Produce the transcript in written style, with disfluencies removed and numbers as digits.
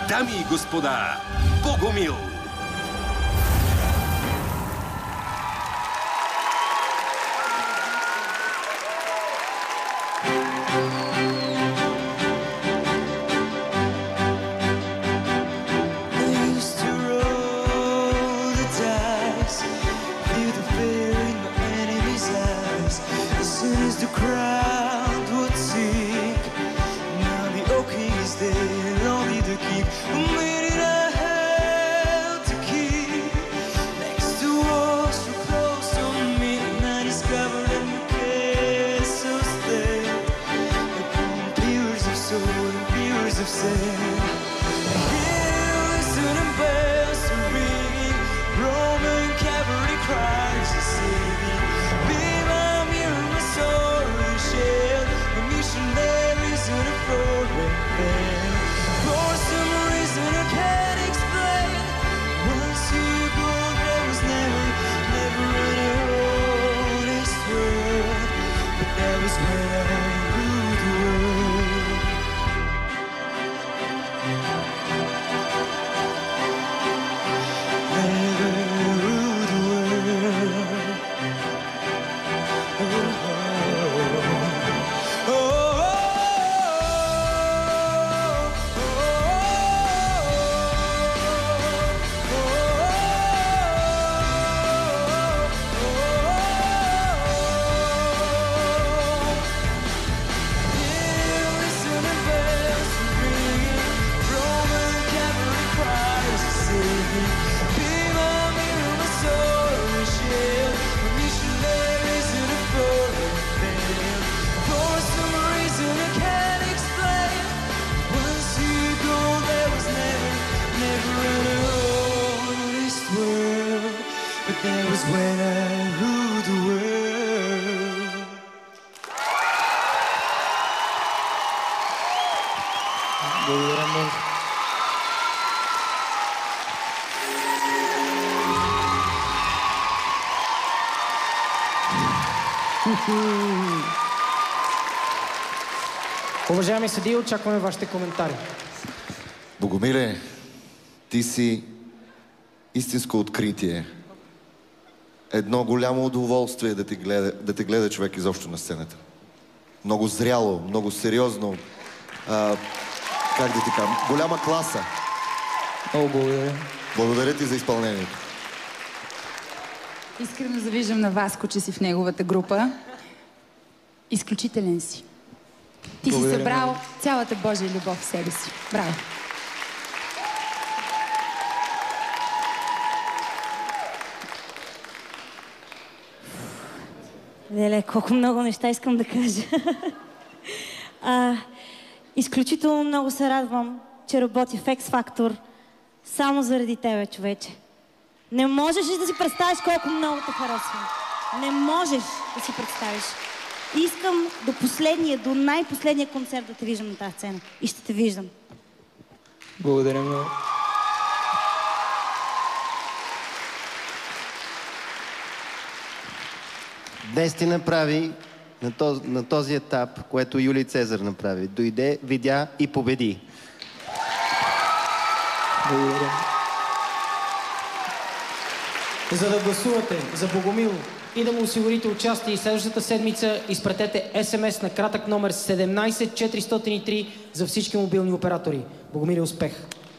Дами и господа, Богомил! Благодаря много. Уважаеми съдии, очакваме вашите коментари. Богомиле, ти си истинско откритие. Едно голямо удоволствие да те гледа човек изобщо на сцената. Много зряло, много сериозно. Как да ти кажа? Голяма класа. Много благодаря. Благодаря ти за изпълнението. Искрено завиждам на Васко, че си в неговата група. Изключителен си. Ти си събрал цялата Божия любов в себе си. Браво! Леле, колко много неща искам да кажа. Изключително много се радвам, че работи в X-Factor само заради тебе, човече. Не можеш ли да си представиш колко много те харесвам? Не можеш да си представиш. Искам до последния, до най-последния концерт да те виждам на тази сцена. И ще те виждам. Благодаря много. Днес ти направи на този етап, което Юлий Цезар направи. Дойде, видя и победи. Благодаря. За да гласувате за Богомил и да му осигурите участие и следващата седмица, изпратете СМС на кратък номер 17403 за всички мобилни оператори. Богомиле, успех!